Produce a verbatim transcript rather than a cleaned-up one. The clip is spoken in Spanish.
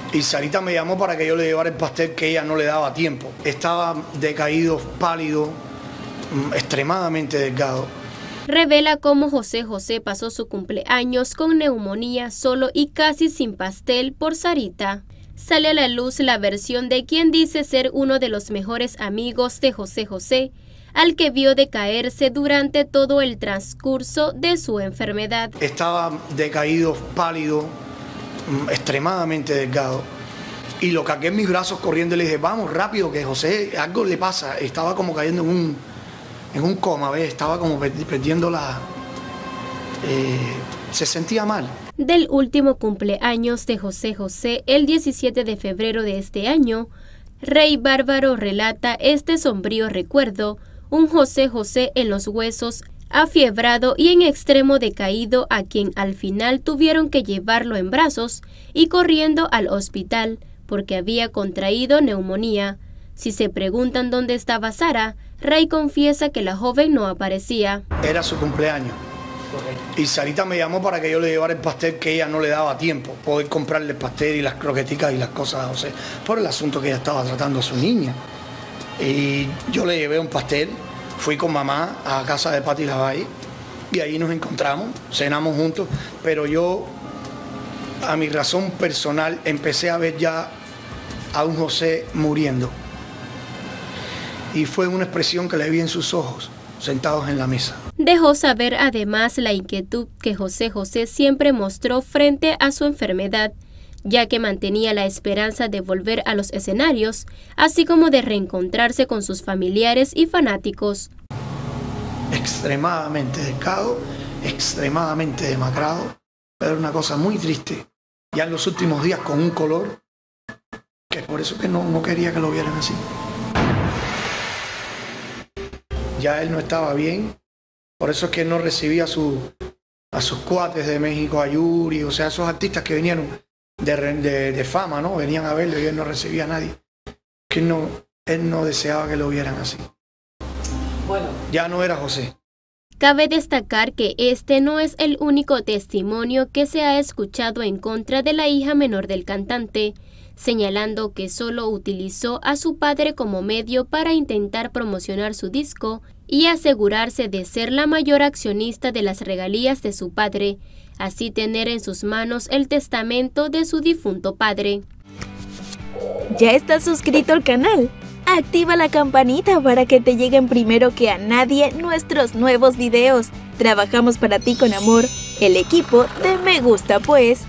Y Sarita me llamó para que yo le llevara el pastel que ella no le daba tiempo. Estaba decaído, pálido, extremadamente delgado. Revela cómo José José pasó su cumpleaños con neumonía solo y casi sin pastel por Sarita. Sale a la luz la versión de quien dice ser uno de los mejores amigos de José José, al que vio decaerse durante todo el transcurso de su enfermedad. Estaba decaído, pálido, extremadamente delgado. Y lo cargué en mis brazos corriendo y le dije, vamos rápido, que José algo le pasa. Estaba como cayendo en un, en un coma, ¿ves? Estaba como perdiendo la... Eh, se sentía mal. Del último cumpleaños de José José, el diecisiete de febrero de este año, Rey Bárbaro relata este sombrío recuerdo, un José José en los huesos, afiebrado y en extremo decaído, a quien al final tuvieron que llevarlo en brazos y corriendo al hospital porque había contraído neumonía. Si se preguntan dónde estaba Sara, Rey confiesa que la joven no aparecía. Era su cumpleaños. Y Sarita me llamó para que yo le llevara el pastel que ella no le daba tiempo, poder comprarle el pastel y las croqueticas y las cosas a José, por el asunto que ella estaba tratando a su niña. Y yo le llevé un pastel, fui con mamá a casa de Pati Lavalle y ahí nos encontramos, cenamos juntos, pero yo, a mi razón personal, empecé a ver ya a un José muriendo. Y fue una expresión que le vi en sus ojos, sentados en la mesa. Dejó saber además la inquietud que José José siempre mostró frente a su enfermedad, ya que mantenía la esperanza de volver a los escenarios, así como de reencontrarse con sus familiares y fanáticos. Extremadamente delgado, extremadamente demacrado, era una cosa muy triste. Ya en los últimos días con un color, que por eso que no, no quería que lo vieran así. Ya él no estaba bien, por eso es que él no recibía a, su, a sus cuates de México, a Yuri, o sea, esos artistas que vinieron de, de, de fama, ¿no? Venían a verlo y él no recibía a nadie. Que no, él no deseaba que lo vieran así. Bueno, ya no era José. Cabe destacar que este no es el único testimonio que se ha escuchado en contra de la hija menor del cantante, señalando que solo utilizó a su padre como medio para intentar promocionar su disco y asegurarse de ser la mayor accionista de las regalías de su padre, así tener en sus manos el testamento de su difunto padre. ¿Ya estás suscrito al canal? Activa la campanita para que te lleguen primero que a nadie nuestros nuevos videos. Trabajamos para ti con amor, el equipo de Me Gusta Pues.